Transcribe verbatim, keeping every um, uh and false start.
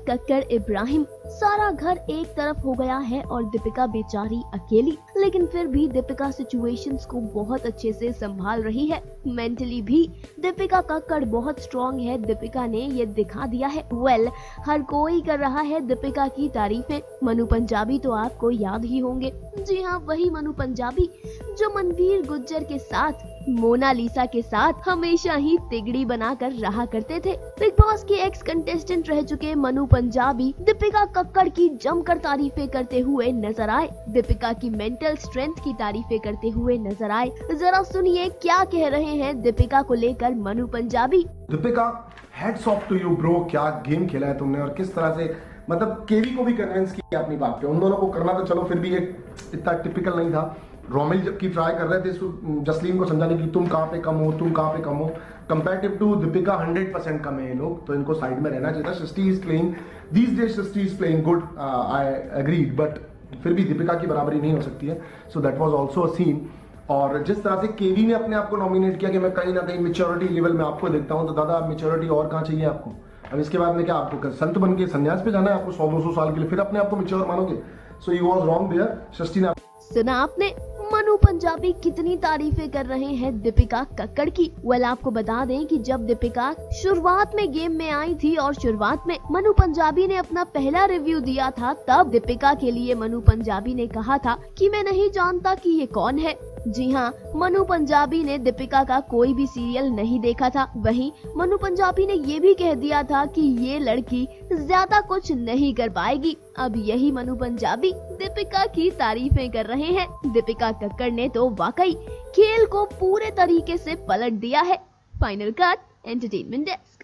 कक्कड़ इब्राहिम। सारा घर एक तरफ हो गया है और दीपिका बेचारी अकेली, लेकिन फिर भी दीपिका सिचुएशंस को बहुत अच्छे से संभाल रही है। मेंटली भी दीपिका कक्कड़ बहुत स्ट्रॉन्ग है, दीपिका ने ये दिखा दिया है। वेल well, हर कोई कर रहा है दीपिका की तारीफें। मनु पंजाबी तो आपको याद ही होंगे। जी हाँ, वही मनु पंजाबी जो मनवीर गुज्जर के साथ, मोनालिसा के साथ हमेशा ही तिगड़ी बनाकर रहा करते थे। बिग बॉस के एक्स कंटेस्टेंट रह चुके मनु पंजाबी दीपिका कक्कड़ की जमकर तारीफें करते हुए नजर आए। दीपिका की मेंटल स्ट्रेंथ की तारीफें करते हुए नजर आए। जरा सुनिए क्या कह रहे हैं दीपिका को लेकर Manu Punjabi. Deepika, hats off to you bro, क्या गेम खेला है तुमने और किस तरह से मतलब केवी को भी कन्विंस किया अपनी बात पे। उन दोनों को करना तो चलो फिर भी एक इतना टिपिकल नहीं था। रोमिल जबकि ट्राई कर रहे थे जसलीन को समझाने की, तुम कहाँ पे कम हो, तुम कहाँ पे कम हो। Comparative to Deepika hundred percent कम है ये लोग, तो इनको साइड में रहना चाहिए था। Srishti is playing these days, Srishti is playing good, I agreed, but फिर भी दीपिका की बराबरी नहीं हो सकती है। So that was also a scene. और जिस तरह से केवी ने अपने आप को नॉमिनेट किया कि मैं कहीं ना कहीं मेच्योरिटी लेवल में आपको देखता हूँ, तो दादा मेच्योरिटी और कहाँ चाहिए आपको? अब इसके बाद में क्या आपको संत बन के संन्यास पे जाना है आपको सौ दो सौ साल के लिए, फिर अपने आप को मेच्योर मानोगे? So you was wrong there. Srishti ने सुना आपने मनु पंजाबी कितनी तारीफें कर रहे हैं दीपिका कक्कड़ की। वेल आपको बता दें कि जब दीपिका शुरुआत में गेम में आई थी और शुरुआत में मनु पंजाबी ने अपना पहला रिव्यू दिया था, तब दीपिका के लिए मनु पंजाबी ने कहा था कि मैं नहीं जानता कि ये कौन है। जी हाँ, मनु पंजाबी ने दीपिका का कोई भी सीरियल नहीं देखा था। वहीं मनु पंजाबी ने ये भी कह दिया था कि ये लड़की ज्यादा कुछ नहीं कर पाएगी। अब यही मनु पंजाबी दीपिका की तारीफें कर रहे हैं। दीपिका कक्कड़ ने तो वाकई खेल को पूरे तरीके से पलट दिया है। Final cut entertainment desk.